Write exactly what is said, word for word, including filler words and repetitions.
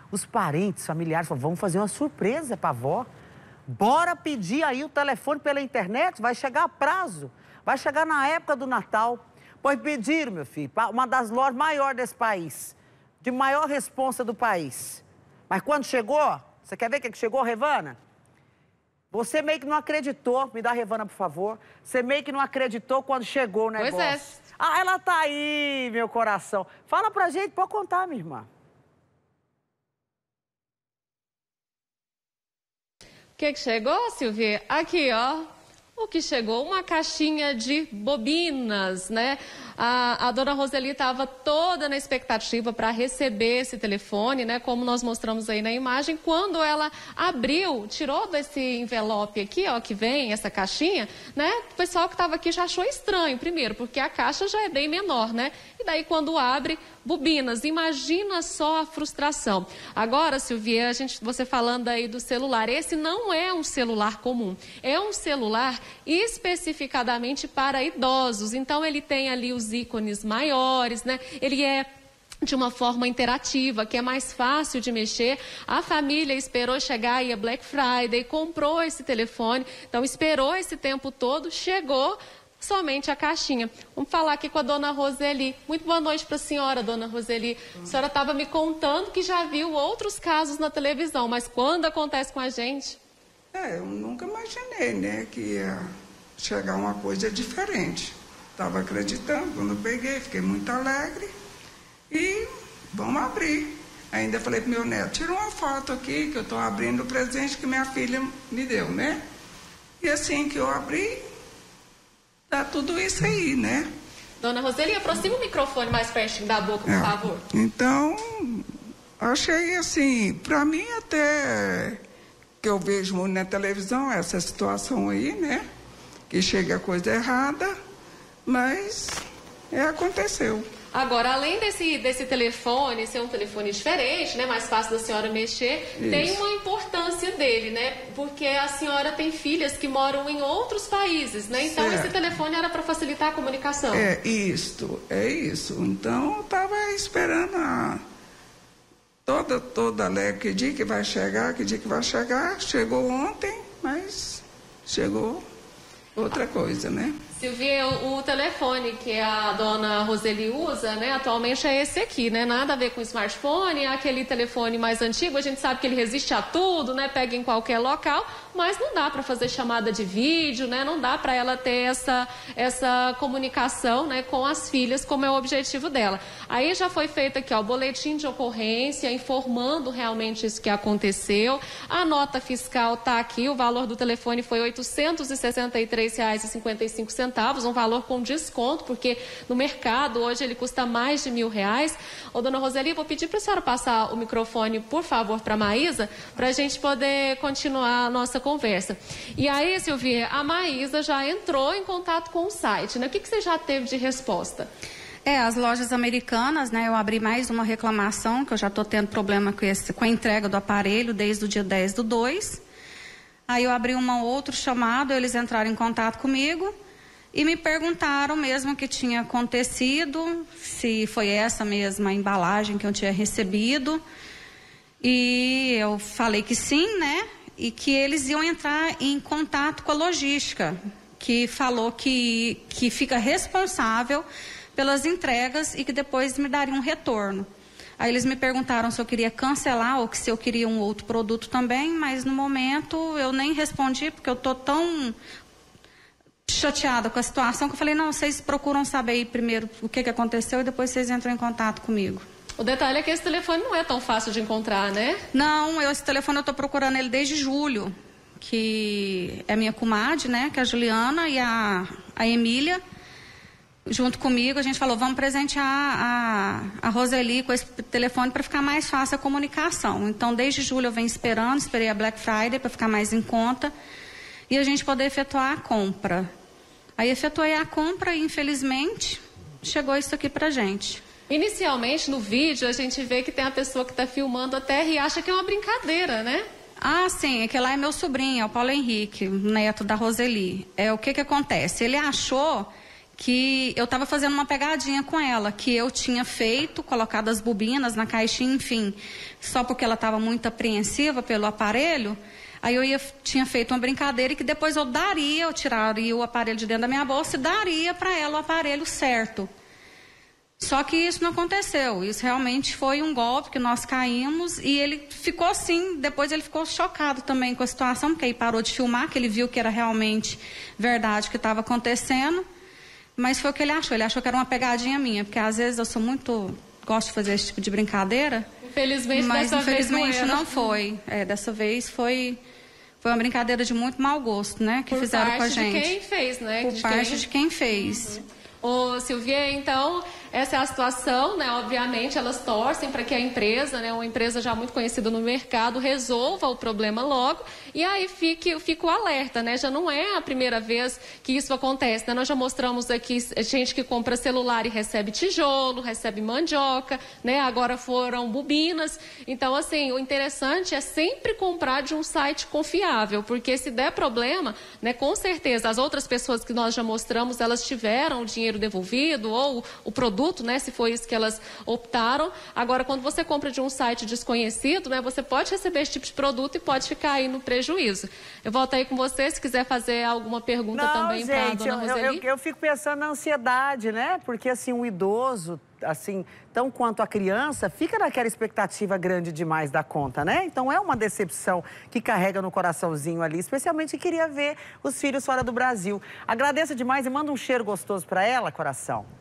Os parentes, familiares falaram, vamos fazer uma surpresa para a avó. Bora pedir aí o telefone pela internet, vai chegar a prazo. Vai chegar na época do Natal. Pois pediram, meu filho, uma das lojas maiores desse país. De maior responsa do país. Mas quando chegou, você quer ver o que chegou, Revana? Você meio que não acreditou, me dá a Revana, por favor. Você meio que não acreditou quando chegou o negócio. Pois é. Ah, ela tá aí, meu coração. Fala pra gente, pode contar, minha irmã. O que que chegou, Silvia? Aqui, ó. O que chegou? Uma caixinha de bobinas, né? A, a dona Roseli estava toda na expectativa para receber esse telefone, né? Como nós mostramos aí na imagem. Quando ela abriu, tirou desse envelope aqui, ó, que vem essa caixinha, né? O pessoal que estava aqui já achou estranho, primeiro, porque a caixa já é bem menor, né? E daí quando abre, bobinas. Imagina só a frustração. Agora, Silvia, a gente, você falando aí do celular, esse não é um celular comum. É um celular especificadamente para idosos. Então, ele tem ali os ícones maiores, né? Ele é de uma forma interativa, que é mais fácil de mexer. A família esperou chegar aí a Black Friday, comprou esse telefone, então esperou esse tempo todo, chegou somente a caixinha. Vamos falar aqui com a dona Roseli. Muito boa noite para a senhora, dona Roseli. A senhora estava me contando que já viu outros casos na televisão, mas quando acontece com a gente? É, eu nunca imaginei, né, que ia chegar uma coisa diferente. Estava acreditando, quando eu peguei, fiquei muito alegre e vamos abrir. Ainda falei pro meu neto, tira uma foto aqui que eu estou abrindo o presente que minha filha me deu, né? E assim que eu abri, tá tudo isso aí, né? Dona Roseli, aproxima o microfone mais pertinho da boca, por é, favor. Então, achei assim, para mim até que eu vejo muito na televisão essa situação aí, né? Que chega coisa errada. Mas é, aconteceu. Agora, além desse, desse telefone ser um telefone diferente, né, mais fácil da senhora mexer, Isso. tem uma importância dele, né? Porque a senhora tem filhas que moram em outros países, né? Então, certo. Esse telefone era para facilitar a comunicação. É isto, é isso. Então, eu estava esperando a... toda, toda alegre, que dia que vai chegar, que dia que vai chegar. Chegou ontem, mas chegou outra coisa, né? Silvia, o telefone que a dona Roseli usa, né, atualmente é esse aqui, né? Nada a ver com smartphone, é aquele telefone mais antigo, a gente sabe que ele resiste a tudo, né? Pega em qualquer local, mas não dá para fazer chamada de vídeo, né? Não dá para ela ter essa, essa comunicação, né, com as filhas, como é o objetivo dela. Aí já foi feito aqui, ó, o boletim de ocorrência, informando realmente isso que aconteceu. A nota fiscal tá aqui, o valor do telefone foi oitocentos e sessenta e três reais e cinquenta e cinco centavos, um valor com desconto, porque no mercado hoje ele custa mais de mil reais. Ô, dona Roseli, vou pedir para a senhora passar o microfone, por favor, para a Maísa, para a gente poder continuar a nossa conversa. E aí, Silvia, a Maísa já entrou em contato com o site, né? O que, que você já teve de resposta? É, as lojas americanas, né? Eu abri mais uma reclamação, que eu já estou tendo problema com, esse, com a entrega do aparelho desde o dia dez do dois. Aí eu abri um outro chamado, eles entraram em contato comigo e me perguntaram mesmo o que tinha acontecido, se foi essa mesma embalagem que eu tinha recebido. E eu falei que sim, né? E que eles iam entrar em contato com a logística, que falou que, que fica responsável pelas entregas e que depois me daria um retorno. Aí eles me perguntaram se eu queria cancelar ou que se eu queria um outro produto também, mas no momento eu nem respondi, porque eu estou tão chateada com a situação que eu falei, não, vocês procuram saber aí primeiro o que, que aconteceu e depois vocês entram em contato comigo. O detalhe é que esse telefone não é tão fácil de encontrar, né? Não, eu, esse telefone eu estou procurando ele desde julho, que é minha comadre, né, que é a Juliana e a, a Emília. Junto comigo, a gente falou, vamos presentear a, a Roseli com esse telefone para ficar mais fácil a comunicação. Então, desde julho eu venho esperando, esperei a Black Friday para ficar mais em conta e a gente poder efetuar a compra. Aí efetuei a compra e, infelizmente, chegou isso aqui pra gente. Inicialmente, no vídeo, a gente vê que tem a pessoa que está filmando a terra e acha que é uma brincadeira, né? Ah, sim, é que lá é meu sobrinho, é o Paulo Henrique, neto da Roseli. É, o que que acontece? Ele achou que eu estava fazendo uma pegadinha com ela, que eu tinha feito, colocado as bobinas na caixinha, enfim, só porque ela estava muito apreensiva pelo aparelho. Aí eu ia, tinha feito uma brincadeira e que depois eu daria, eu tiraria o aparelho de dentro da minha bolsa e daria para ela o aparelho certo. Só que isso não aconteceu, isso realmente foi um golpe que nós caímos e ele ficou assim, depois ele ficou chocado também com a situação, porque aí parou de filmar, que ele viu que era realmente verdade o que estava acontecendo, mas foi o que ele achou, ele achou que era uma pegadinha minha, porque às vezes eu sou muito, gosto de fazer esse tipo de brincadeira, infelizmente, mas dessa infelizmente vez não, não foi, é, dessa vez foi... Foi uma brincadeira de muito mau gosto, né? Que Por fizeram com a gente. Por parte de quem fez, né? Por de parte quem... de quem fez. Uhum. Ô, Silvia, então, essa é a situação, né? Obviamente, elas torcem para que a empresa, né, uma empresa já muito conhecida no mercado, resolva o problema logo e aí fique, fique o alerta, né? Já não é a primeira vez que isso acontece, né? Nós já mostramos aqui gente que compra celular e recebe tijolo, recebe mandioca, né? Agora foram bobinas. Então, assim, o interessante é sempre comprar de um site confiável, porque se der problema, né, com certeza, as outras pessoas que nós já mostramos, elas tiveram o dinheiro devolvido ou o produto, né, se foi isso que elas optaram. Agora, quando você compra de um site desconhecido, né, você pode receber esse tipo de produto e pode ficar aí no prejuízo. Eu volto aí com você, se quiser fazer alguma pergunta Não, também para a gente, dona eu, Roseli. eu, eu fico pensando na ansiedade, né? Porque, assim, o idoso, assim, tão quanto a criança, fica naquela expectativa grande demais da conta, né? Então, é uma decepção que carrega no coraçãozinho ali, especialmente que queria ver os filhos fora do Brasil. Agradeço demais e manda um cheiro gostoso para ela, coração.